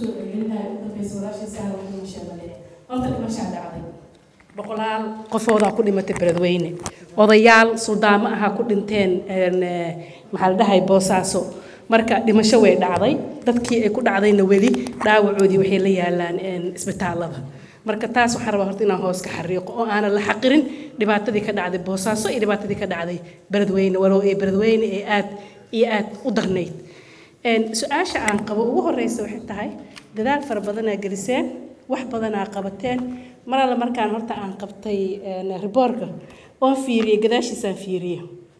kusoo celinahay u dambaysa walaashii sahra waxay u sheegay horta dhimashaa dhacday boqolaal qofooda ku dhimatay Beledweyne odayaal suldaamo aha ku dhinteen maxaa la dhahay Boosaaso marka dhimasho way dhacday dadkii ay ku dhacdayna weli dhaawacoodii waxay la yaalaan isbitaalada marka taas waxaan rabaa horta inaan hoos ka xariiqo oo aan la xaqirin dhibaatadii ka dhacday Boosaaso iyo dhibaatadii ka dhacday Beledweyne walow ee Beledweyne ee aad u darnayd su'aasha aan qabo ugu horeysa waxay tahay dadaal fara badan ay geliseen wax badan ay qabateen marala markaan horta aan qabtay riboorka oo fiiriyay gadaashiisaan fiiriyay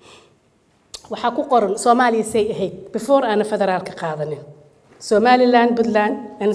waxa ku qoran Soomaaliya say ahayd before aan federaalka qaadanin Somaliland Puntland and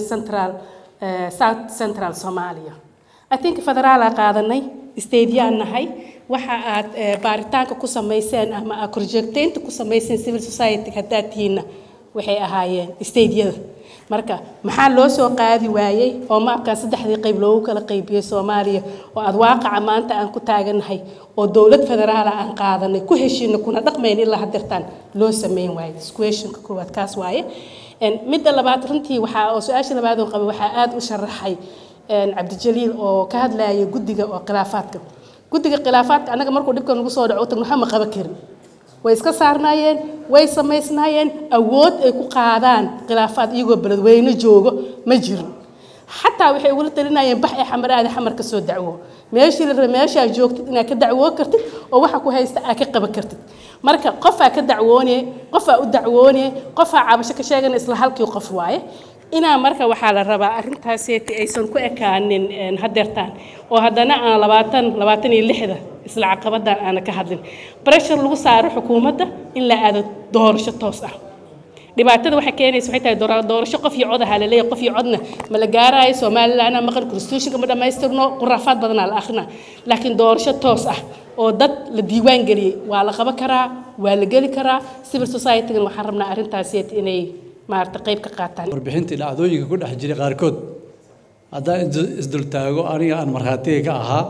South Central Somalia I think federaal qaadanay state-yaan nahay waxa aad baaritaanka ku sameyseen ama projecteenta ku sameyseen civil society hadaatiina waxay ahaayeen state-yada marka maxaa loo soo qaadi waayay oo maabka saddexdii qayb loogu kala qaybiyay Soomaaliya oo aad waaqaca maanta aan ku taaganahay oo dawlad federaal aan qaadanay ku heshiino kuna dhaqmeen ilaa hadirtaan loo sameyn waayay question ka koowaad kaas waaye midda labaad runtii waxa oo su'aasha labaad oo qaba waxa aad u sharaxay Cabdijaliil oo ka hadlayay guddiga oo khilaafaadka anaga markuu dhibkan ugu soo dhaco tan waxa ma qaba karin way iska saarnaayeen way sameysnaayeen awood ay ku qaadaan khilaafaad iyagoo Beledweyne joogo ma jirin xataa waxay ugu talinayeen bax ay xamar ka soo dacwo meesha joogtid inaad ka dacwo kartid oo waxa ku haysta aad ka qaba kartid marka qof ka dacwoonay qof u dacwoonay qof cabasho ka sheegan isla halkii qof waaye ina marka waxa la rabaa arintaas aysan ku ekaanin hadeertaan oo hadana aan 26 isla caqabadan aan ka hadlin pressure lagu saaro xukuumadda in la aado doorasho toos ah dhibaatada waxa keenaysa waxay tahay doorasho qof iyo cod ah la leeyahay qof iyo codna ma la gaarayo Soomaaliland ama maqal constitution ma dhameystirno qurafaad badan la akhrina laakiin doorasho toos ah oo dad la diiwaan galiyay waa la qaban karaa waa la gali karaa civil society waxaan rabnaa arintaas inay maarta qayb ka qaataan warbixintii dhacdooyinka ku dhex jiray qaarkood haddaan isdul taago aniga aan markhaatiga ka ahaa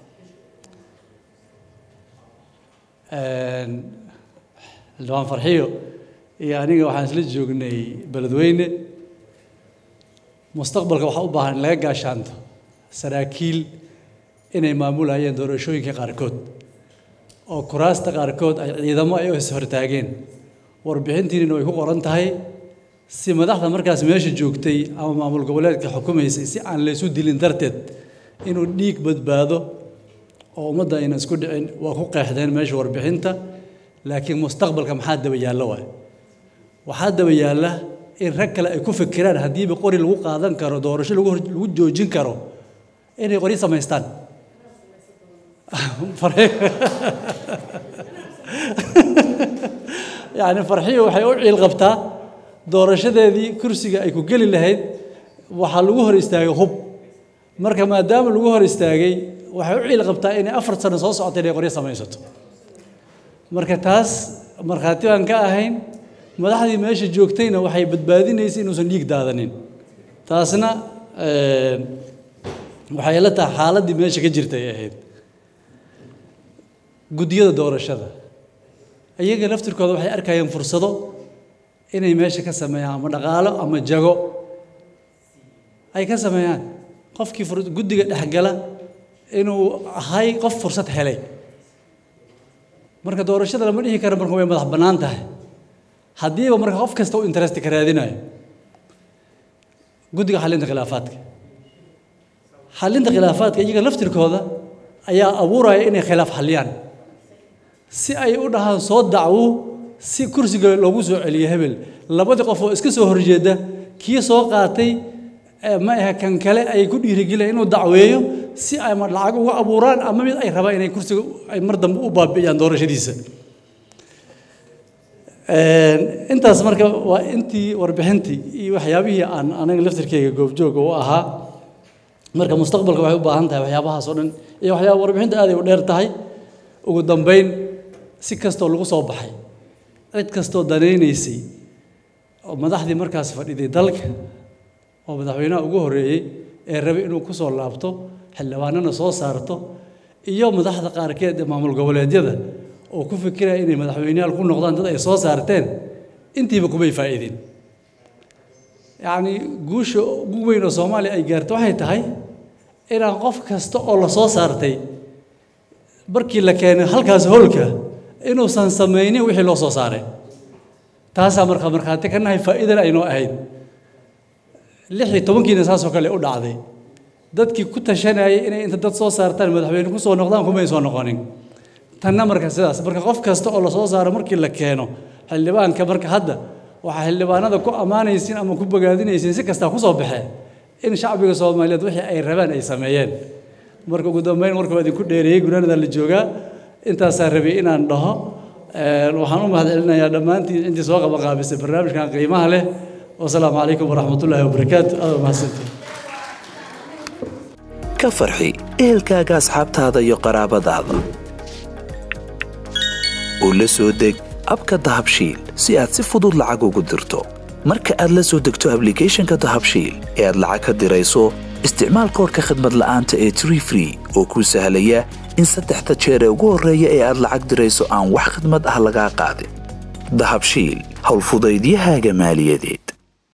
Lawaan Farxiyo iyo aniga waxaan isla joognay Beledweyne mustaqbalka waxa u baahan laga gaashaanto saraakiil inay maamulayeen doorashooyinka qaarkood oo kuraasta qaarkood ay ciidamo ay is hortaageen warbixintiina way ku qoran tahay si madaxda markaas meesha joogtay ama maamul goboleedka xukuumaysay si aan la isu dilin darteed inuu dhiig badbaado oo ummadda ayna isku dhicin waa ku qeexdeen meesha warbixinta laakiin mustaqbalka maxaa daba yaalla waxaa daba yaalla in rag kale ay ku fikiraan haddiiba qori lagu qaadan karo doorasho lagu joojin karo inay qori samaystaan يعني فرحية وحي أوعي الغبطة doorashada kursiga ay ku gali lahayd waxa lagu hor istaagay hub marka maadaama lagu hor istaagay waxa u ciil qabtaa in 4 sano soo socotay inay qori samaysato marka taas markhaati aan ka ahayn madaxdii meesha joogtayna waxay badbaadinaysay inuusan dhiig daadanin taasna waxay la tahay xaaladii meesha ka jirtay ahayd gudiyada doorashada ayaga laftirkooda waxay arkayeen fursado inay meesha ka sameeyaan ama dhaqaalo ama jago ay ka sameeyaan qofkii gudiga dhaxgala inuu ahay qof fursad helay marka doorashada lama dhihi karo marka way madax banaan tahay hadiiba marka qof kasta uu interest ka raadinayo gudiga xalinta khilaafaadka iyaga laftirkooda ayaa abuuraya inay khilaaf xaliyaan si ay u dhahaan soo dacwo si kursiga loogu soo celiyo hebel labada qof oo iska soo horjeeda kii soo qaatay ma aha kan kale ay ku dhiirigelayaan inuu dacweeyo si ay lacag uga abuuraan ama mid ay rabaan inay kursiga ay mar dambe u baabiyaan doorashadiisa intaas marka waa intii warbixintii iyo waxyaabihii aan anaga laftirkeyga goobjooga u ahaa marka mustaqbalka waxay u baahan tahay waxyaabahaas oo dhan iyo waxyaabo warbixinta aad ay u dheer tahay ugu dambeyn si kastoo lagu soo baxay cid kastoo danaynaysay oo madaxdii markaas fadhiday dalka oo madaxweynaha ugu horeeyay ee rabay inuu ku soo laabto xildhibaanana soo saarto iyo madaxda qaarkeed ee maamul goboleedyada oo ku fikiraya inay madaxweynayaal ku noqdaan dad ay soo saarteen intiiba kumay faa'iidin يعني جوش جوين الصومالي أي جرت واحد هاي إن قف كاستو الله صارتي بركي لكن هالكاز هولكا إنه سنسميني وحي لو صاره تاسع مرخاتك أنها هي فائدة إنه أهيد لحي تمكن ناس وكله أود عادي dadkii ku tashanayay inay inta dad soo saartaan madaxweyne ku soo noqdaan kuma ay soo noqonin tanna marka sidaas marka qof kasta oo la soo saaro markii la keeno xildhibaanka marka hadda waxa xildhibaanada ku amaanaysiin ama ku bogaadinaysiin si kasta ku soo baxay in shacbiga Soomaaliyeed wixii ay rabaan ay sameeyeen marka ugu dambeyn marka wadi ku dheereeyay gunaanada la jooga intaas rabay inaan dhaho waxaan u mahadcelinayaa dhamaantiin intii soo qabanqaabisay barnaamijkan qiimaha leh wassalaamu calaykum waraxmatullaahi wabarakaatuh aad mahadsantiin ka farxi ehelkaaga asxaabtaada iyo qaraabadaada oo la soo deg abka dahabshiil si aad si fudud lacag ugu dirto marka aad la soo degto applicationka dahabshiil ee aad lacag ka dirayso isticmaal koodka khidmad la'aanta ee Tree Free oo kuu sahlaya in 3 jeer ee ugu horreeya ee aad lacag dirayso aan wax khidmad ah laga qaadin dahabshiil hawl fudaydiyahaaga maaliyadeed